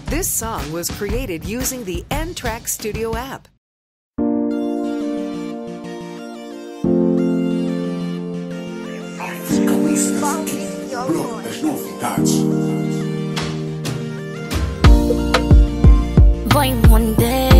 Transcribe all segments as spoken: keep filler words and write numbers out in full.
This song was created using the N-Track Studio app. Bloco das novidades. Vai Monday.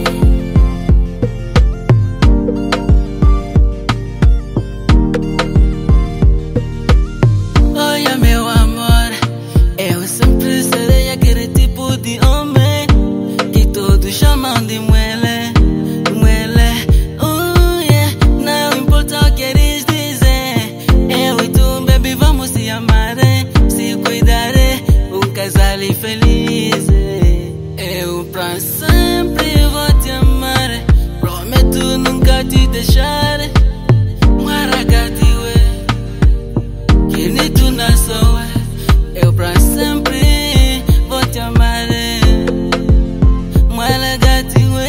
Olha meu amor, eu sempre serei aquele tipo de homem que todos chamam de muele, muele. Oh yeah, não importa o que eles dizem, eu e tu, baby, vamos se amar, se cuidar, um casal feliz. Eu pra sempre vou te amar, prometo nunca te deixar. Muaraka, que nem tu nasceu, eu pra sempre vou te amar. Muaraka,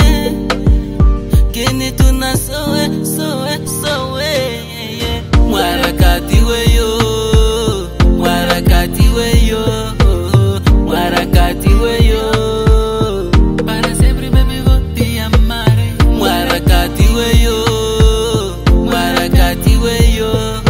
que nem tu nasceu, sou eu, sou eu. Muaraka, yo, Muaraka, yo, Muaraka, yo. Para sempre, baby, vou te amar. Muaraka, yo, Muaraka, yo.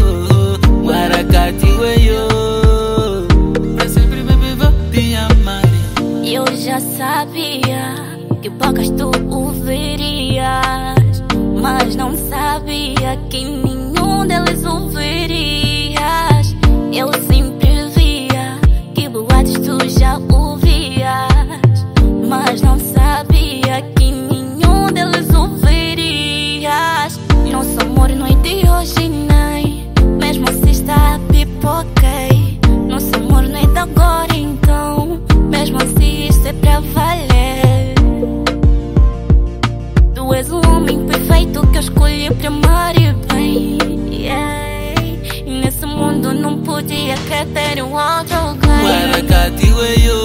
Pra sempre, baby, vou te amar. Eu já sabia que poucas tu ouvirias, mas não sabia que nenhum deles ouvirias. Eu sempre via que boatos tu já ouvias, mas não sabia que nenhum deles ouvirias. Nosso amor não é de hoje, nem mesmo se está pipoquei. Nosso amor não é de agora, então mesmo assim isso é pra valer. Tu és o homem perfeito que eu escolhi pra amar e bem, yeah. E nesse mundo não podia querer ter um outro alguém. Muaraka, yo.